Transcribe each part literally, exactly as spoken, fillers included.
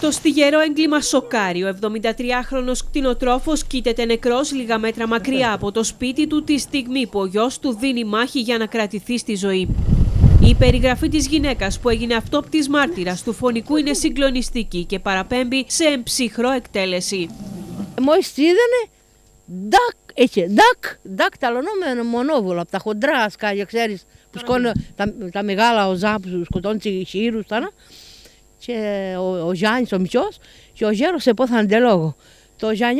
Το στιγερό έγκλημα σοκάρει. Ο εβδομηντατριάχρονος κτηνοτρόφος κοίταται νεκρός λίγα μέτρα μακριά από το σπίτι του τη στιγμή που ο γιος του δίνει μάχη για να κρατηθεί στη ζωή. Η περιγραφή της γυναίκας που έγινε αυτόπτης μάρτυρας του φωνικού είναι συγκλονιστική και παραπέμπει σε εμψυχρό εκτέλεση. Μόλις τη είδανε, ντακ, έτσι, ντακ, ντακ, ταλωνόμενο μονόβολο από τα χοντρά σκάλια, ξέρεις, που σκόνε τα, τα μεγάλα οζά που σκοτώνουν τις χείρους, και ο, ο Γιάννης ο μισός και ο γέρος επόθανε τελόγο. Το Γιάννιο,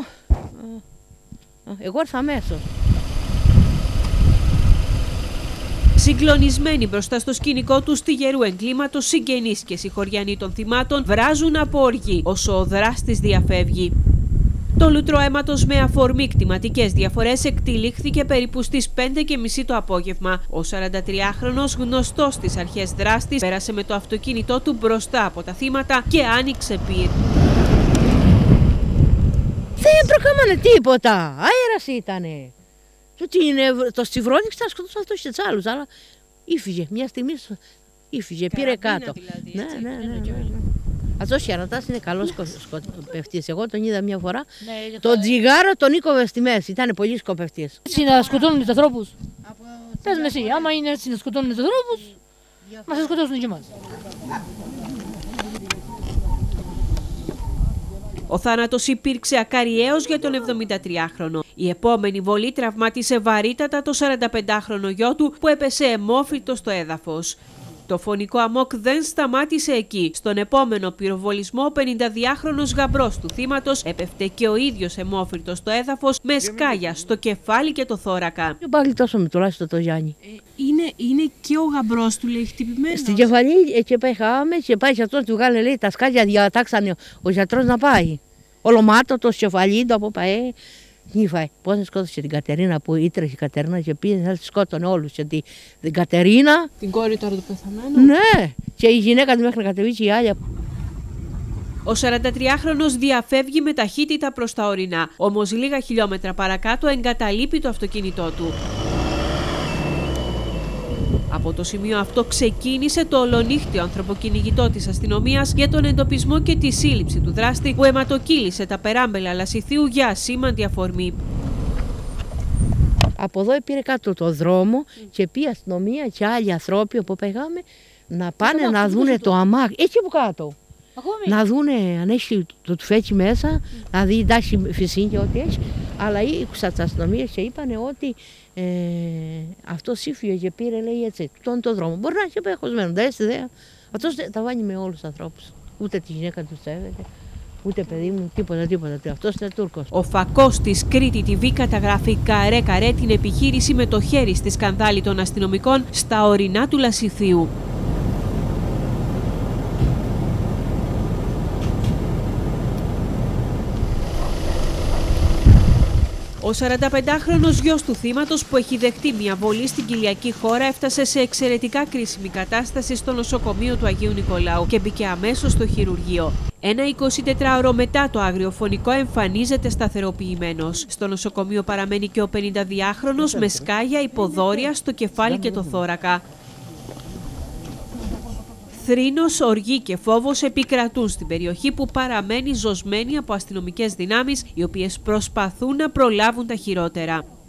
εγώ ήρθα αμέσως. Συγκλονισμένοι μπροστά στο σκηνικό του στιγερού εγκλήματος, συγγενείς και συγχωριανοί των θυμάτων βράζουν από οργή όσο ο δράστης διαφεύγει. Το λούτρο αίματος με αφορμή κτηματικές διαφορές εκτυλίχθηκε περίπου στις πέντε και μισή το απόγευμα. Ο σαραντατριάχρονος, γνωστός στις αρχές δράστης, πέρασε με το αυτοκίνητό του μπροστά από τα θύματα και άνοιξε πυρ. Δεν προκάμανε τίποτα, αέρας ήτανε. Το στιβρόνιξ θα σκοτώσει αυτός και τους άλλους, αλλά ήφυγε, μια στιγμή ήφυγε, πήρε κάτω. Δηλαδή, ναι, ναι, ναι, ναι, ναι. Αυτός Χιαρωτάς είναι καλός σκοπευτής. Εγώ τον είδα μια φορά. Ναι, τον τζιγάρο τον οίκοβε στη μέση. Ήταν πολύ σκοπευτής. Έτσι να σκοτώνουν τους ανθρώπους. Πες με εσύ, άμα είναι έτσι να σκοτώνουν τους ανθρώπους, μας θα σκοτώσουν και εμάς. Ο θάνατος υπήρξε ακαριαίος για τον εβδομηντατριάχρονο. Η επόμενη βολή τραυμάτισε βαρύτατα το σαρανταπεντάχρονο γιο του που έπεσε αιμόφυτο στο έδαφος. Το φωνικό αμόκ δεν σταμάτησε εκεί. Στον επόμενο πυροβολισμό, ο πενηνταδυάχρονος γαμπρός του θύματος έπεφτε και ο ίδιος αιμόφυρτος στο έδαφος με σκάγια στο κεφάλι και το θώρακα. Πάλι τόσο με τουλάχιστον το Γιάννη. Ε, είναι, είναι και ο γαμπρός του, λέει, χτυπημένος. Στην κεφαλή και πήγαμε και πάει γιατρός του βγάλε, λέει, τα σκάγια διατάξανε ο γιατρός να πάει. Ολομάτω το κεφαλί του από πάει. Νύφαε. Πώς να σκότωσε την Κατερίνα που ήτρεχε η Κατερίνα και πήγε να τη σκότωνε όλους. Και την, την Κατερίνα. Την κόρη τώρα του πεθαμένου. Ναι. Και η γυναίκα του μέχρι να κατεβεί και η άλλη. Ο σαραντατριάχρονος διαφεύγει με ταχύτητα προς τα ορεινά. Όμως λίγα χιλιόμετρα παρακάτω εγκαταλείπει το αυτοκίνητό του. Από το σημείο αυτό ξεκίνησε το ολονύχτιο ανθρωποκυνηγητό της αστυνομίας για τον εντοπισμό και τη σύλληψη του δράστη που αιματοκύλησε τα περάμπελα Λασιθίου για ασήμαντη αφορμή. Από εδώ πήρε κάτω το δρόμο και πήγε αστυνομία και άλλοι ανθρώποι όπου πήγαμε να πάνε να δούνε το αμάξι. Εκεί από κάτω. Ακόμη. Να δούνε αν έχει το τουφέτσι μέσα, mm. να δει εντάξει φυσική και ό,τι έχει. Αλλά ήκουσα τις αστυνομίες και είπανε ότι ε, αυτό σύφυγε και πήρε, λέει έτσι, τον το δρόμο. Μπορεί να έχει πεχωσμένο, δεν έχει ιδέα. Αυτός τα βάνει με όλους τους ανθρώπους. Ούτε τη γυναίκα του σέβεται, ούτε παιδί μου, τίποτα, τίποτα. Αυτός είναι Τούρκος. Ο φακός της Κρήτη τι βι καταγράφει καρέ καρέ την επιχείρηση με το χέρι στη σκανδάλη των αστυνομικών στα ορεινά του Λασιθίου. Ο σαρανταπεντάχρονος γιος του θύματος που έχει δεχτεί μια βολή στην κοιλιακή χώρα έφτασε σε εξαιρετικά κρίσιμη κατάσταση στο νοσοκομείο του Αγίου Νικολάου και μπήκε αμέσως στο χειρουργείο. Ένα εικοσιτετράωρο μετά το αγριοφωνικό εμφανίζεται σταθεροποιημένος. Στο νοσοκομείο παραμένει και ο πενηνταδυάχρονος με σκάγια υποδόρια στο κεφάλι και το θώρακα. Θρήνος, οργή και φόβος επικρατούν στην περιοχή που παραμένει ζωσμένη από αστυνομικές δυνάμεις οι οποίες προσπαθούν να προλάβουν τα χειρότερα.